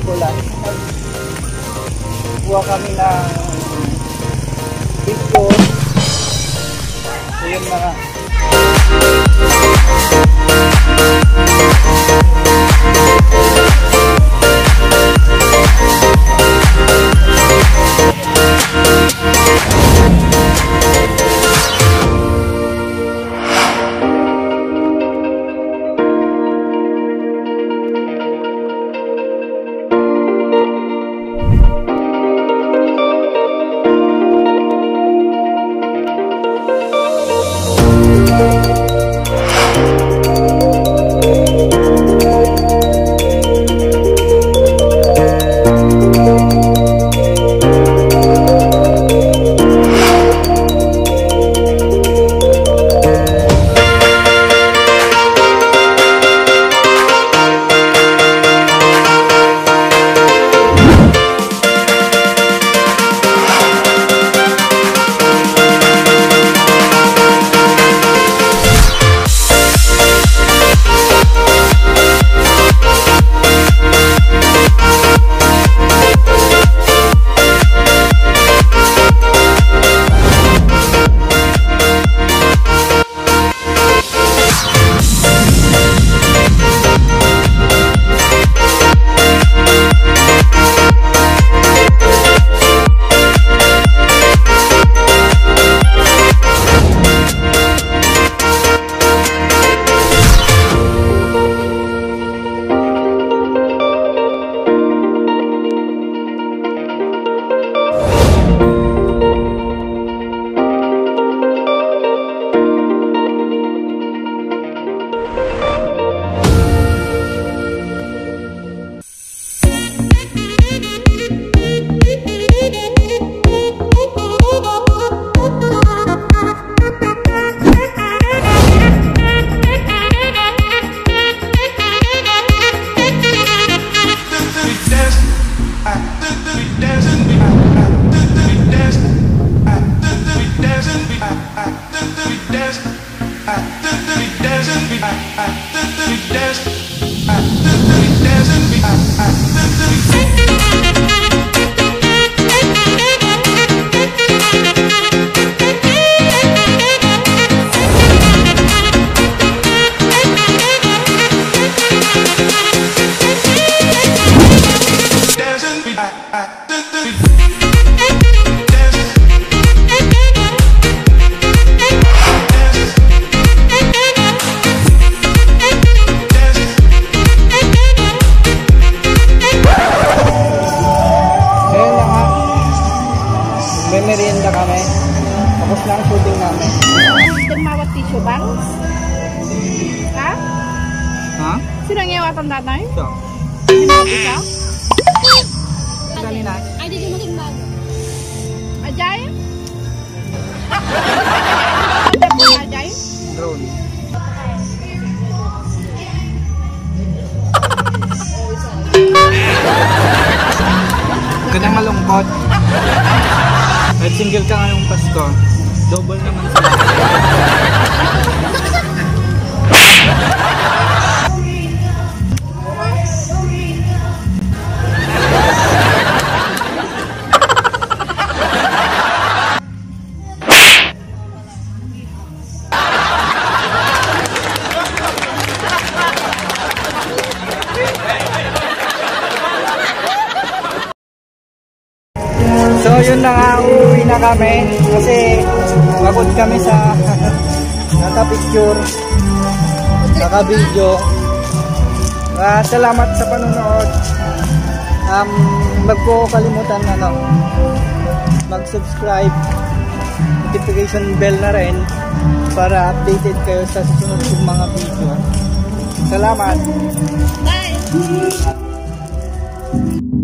ulan. Buha kami ng picture. So yun mga merienda kami. Tapos na ang shooting namin. Mawat tissue banks? Ha? Ha? Sino ang iwatan tatay? Ito. Hindi mo isa? Kanina? Ay, di mo bago. Ajay? Ajay? Drone. Kanyang malungkot. At single ka ngayong Pasko. Double naman sila. So yun na nga, uuwi na kami kasi pagod kami sa naka-picture, naka-video. Salamat sa panonood. Wag po kalimutan mag-subscribe, notification bell na rin para updated kayo sa susunod kong mga video. Salamat! Bye!